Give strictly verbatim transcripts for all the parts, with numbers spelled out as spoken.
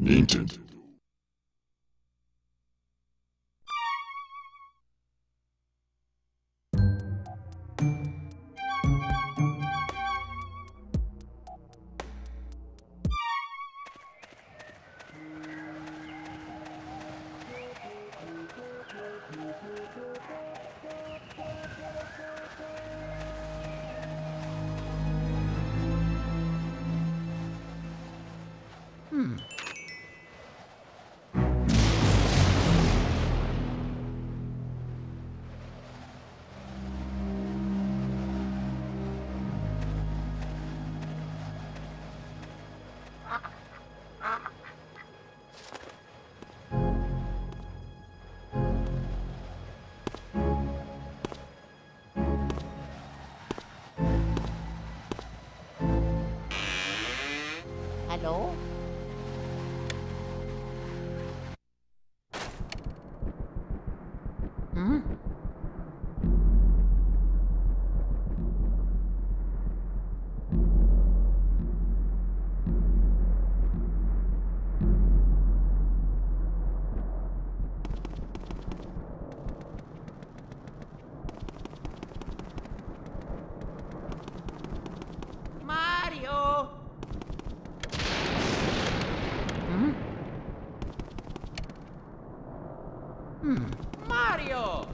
Nintendo. Hmm. Hello? Hmm? Mario! Hmm? Hmm. Mario!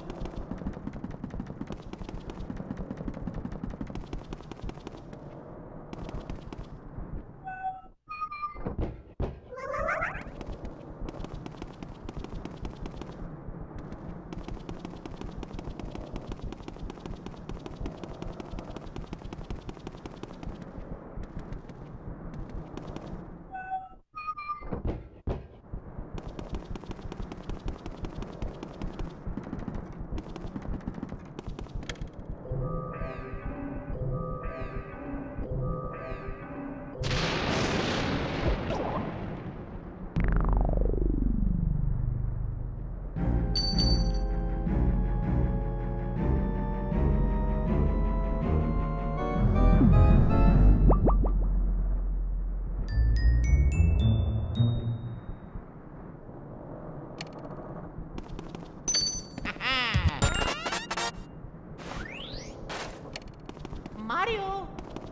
Mario!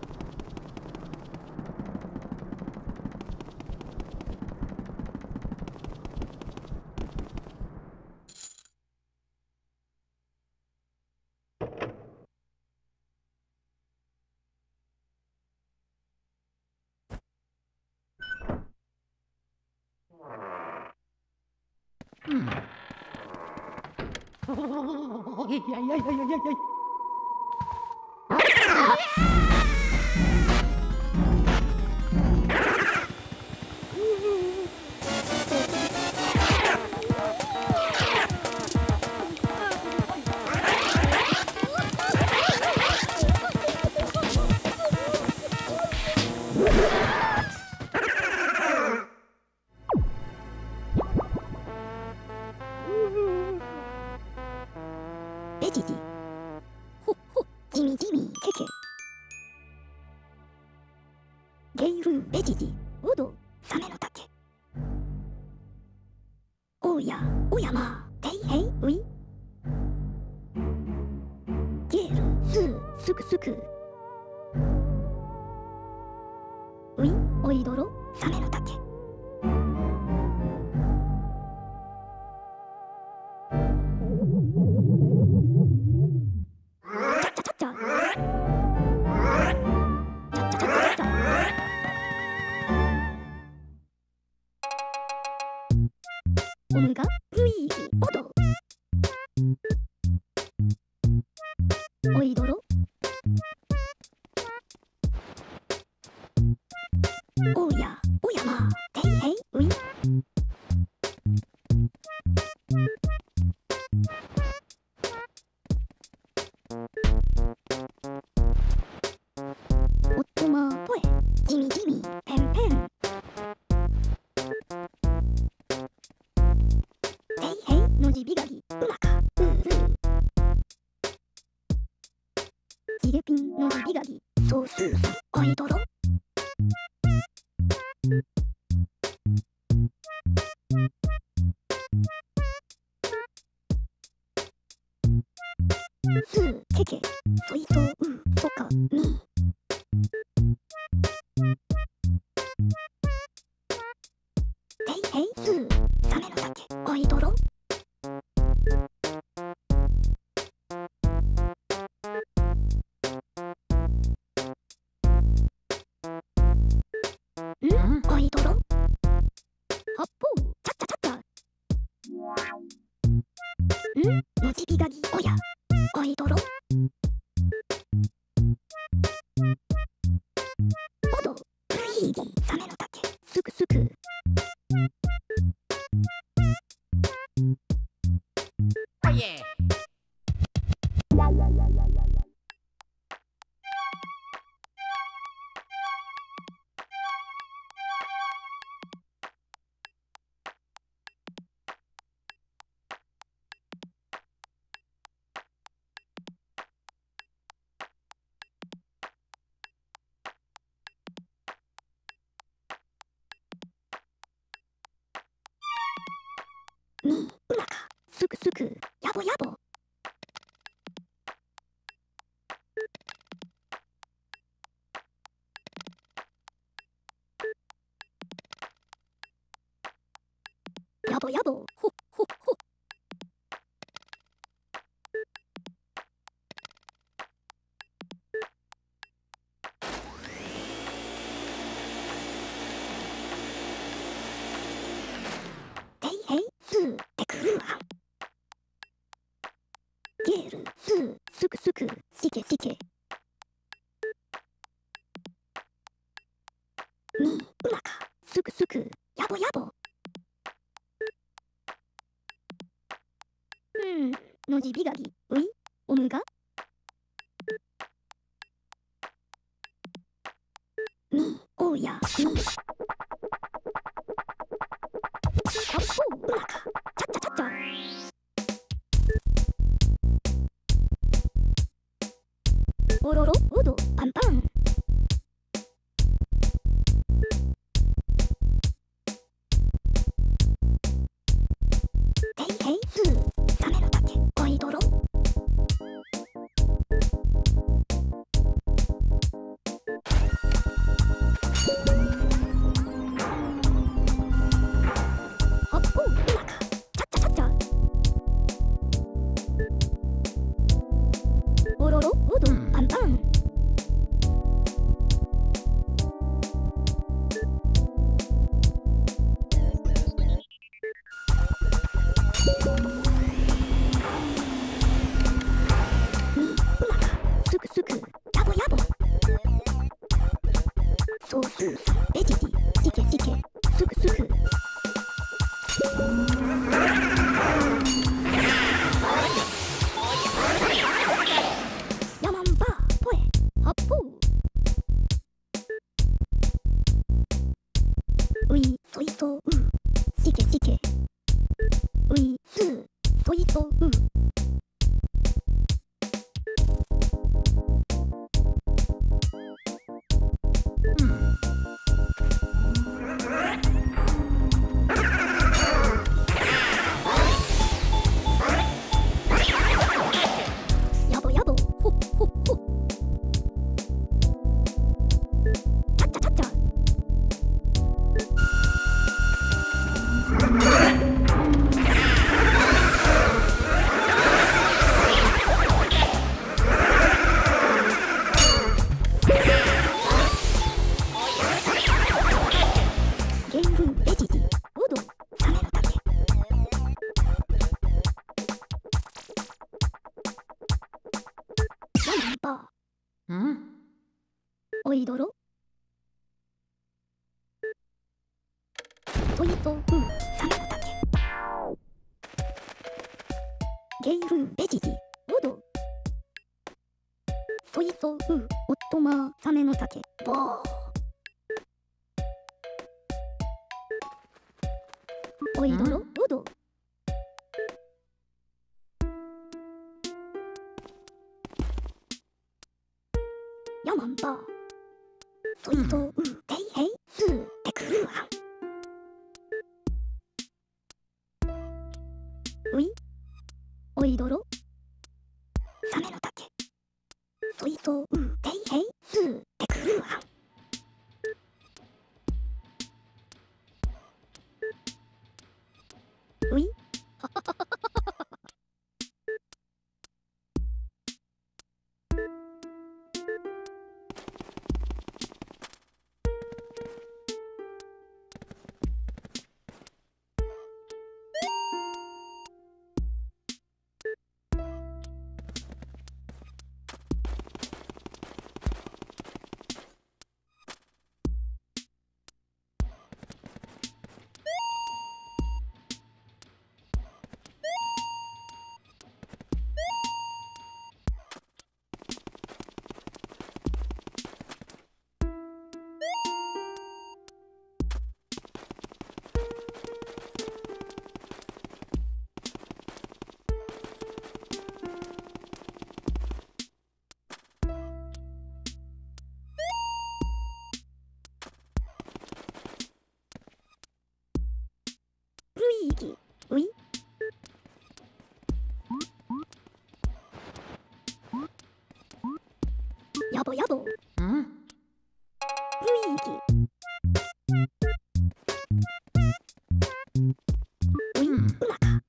Hmm. Oh, ay, ay, ay, ay, ay, ay. ベジティほっほジミジミケケゲイフンベジティオドサメの竹おやおやまテイヘイウィゲールスースクスクウィおいどろサメの竹オムガウイーオドおいどろおやおやまテイヘイウィおっとまぽえジミジミペンペンへいすーサメの竹おいどろんおいどろ八方ちゃっちゃちゃっちゃんのじびがぎおやおいどろおどふひぎサメの竹すくすくおいえ。 みうまかすくすくやぼやぼやぼやぼほっほっほっていへいすーてくるはんゲールスーすくすくしけしけみうまかすくすくやぼやぼうんのじびがぎういおむがみおうやみ八方うまかちゃっちゃちゃっちゃおろろおどパンパンていへいすーサメの竹おいどろ八方うまかちゃっちゃちゃっちゃおろろおどパンパンみうまかすくすくやぼやぼソースさんベジティしけしけすくすくヤマンバーポエ八方ういそいそうしけしけういすーそいそううんやぼやぼほっほっほちゃっちゃちゃっちゃゲンルベジティおどサメの竹ヤマンバーんおいどろソイソウサメの竹ゲイルベジティオドソイソウオットマサメの竹ボーおいどろオドヤマンバーソイソウテイヘイスーテクルーハンういおいどろサメの竹ソイソウテイヘイスーテクルーハンういいきういやぼやぼうんるいきういうなか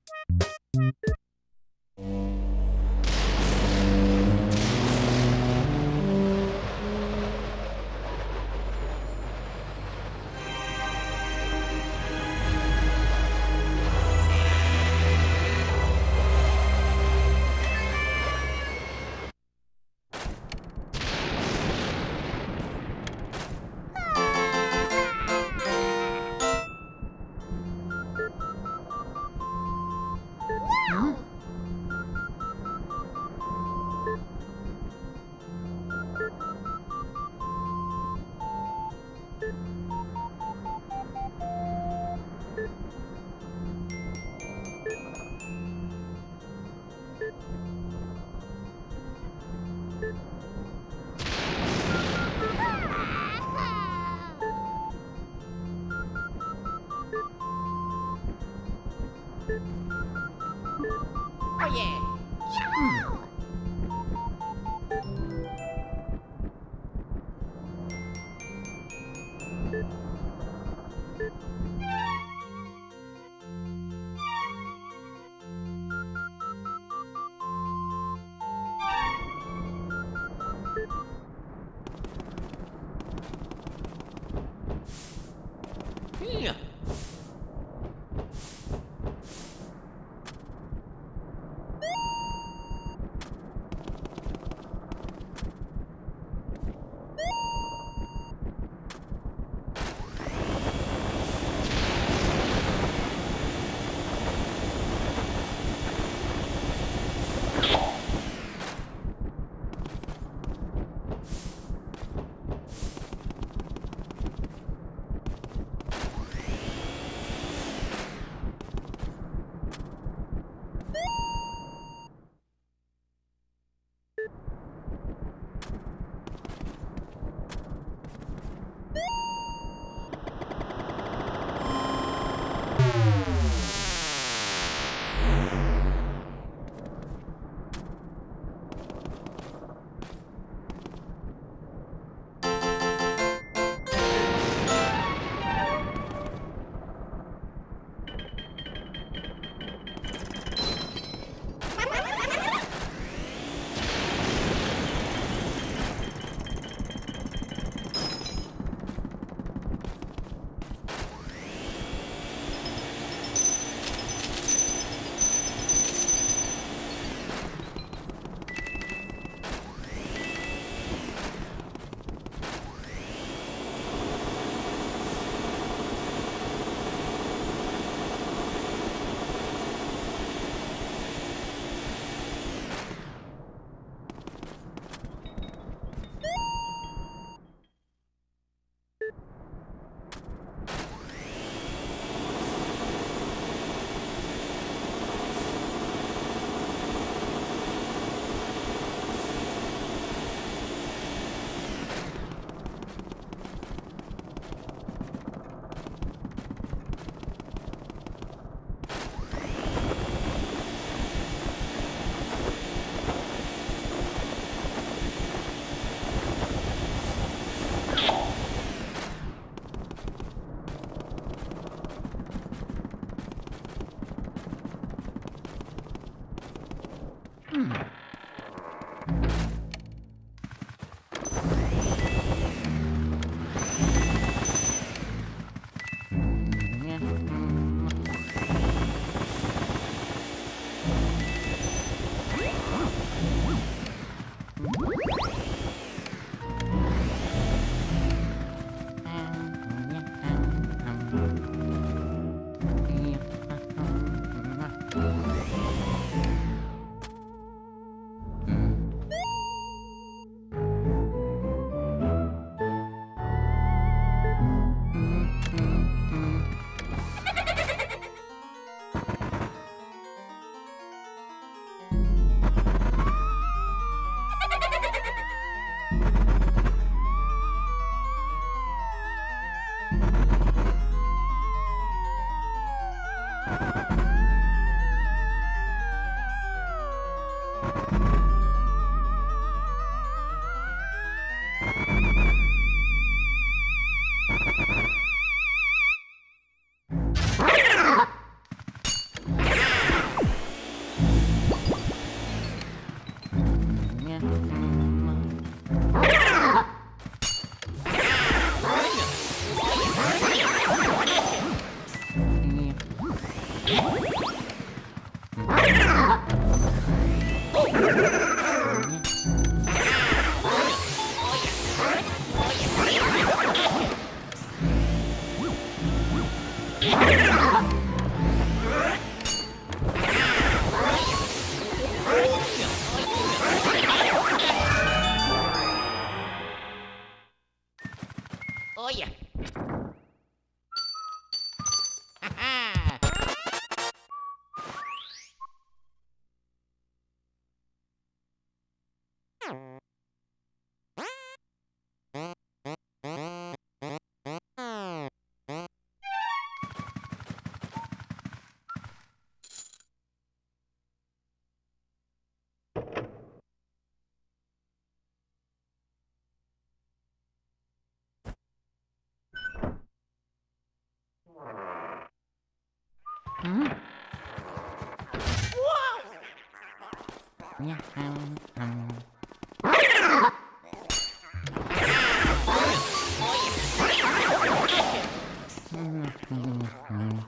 Oh yeah. Hmm. いや。 Oh ya. Haha. Hmm. Wow. Ya, hmm, hmm. Hmm, hmm, hmm.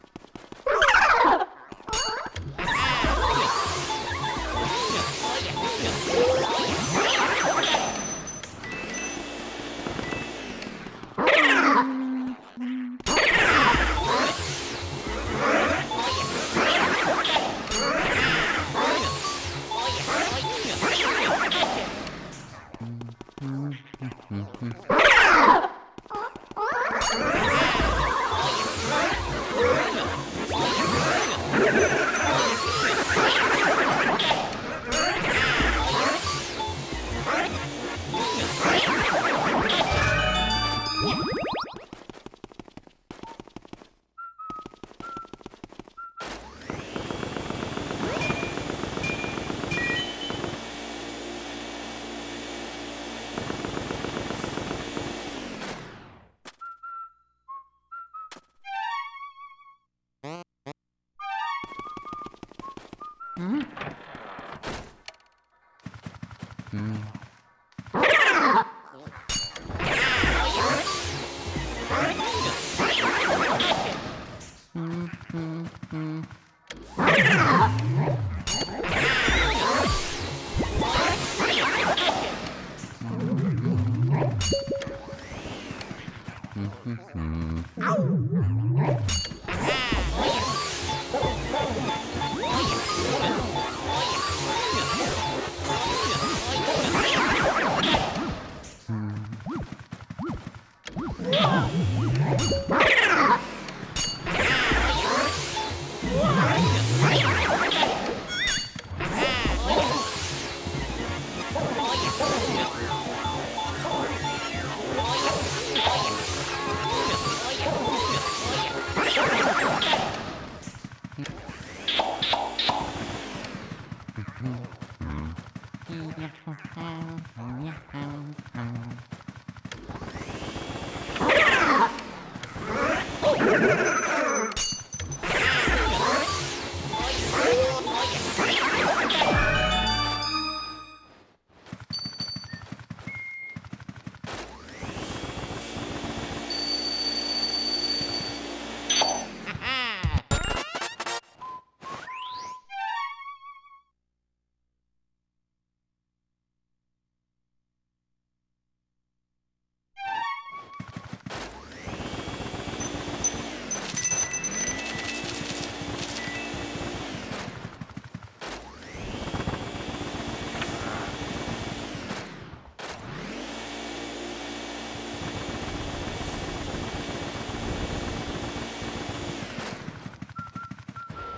Hmm. Hmm. Hmm, hmm, hmm. Hmm, hmm, hmm.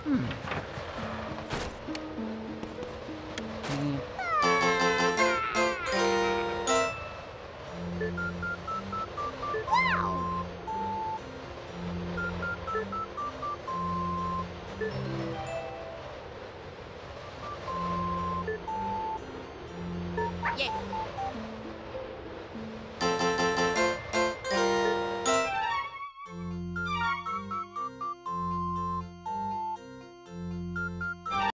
うん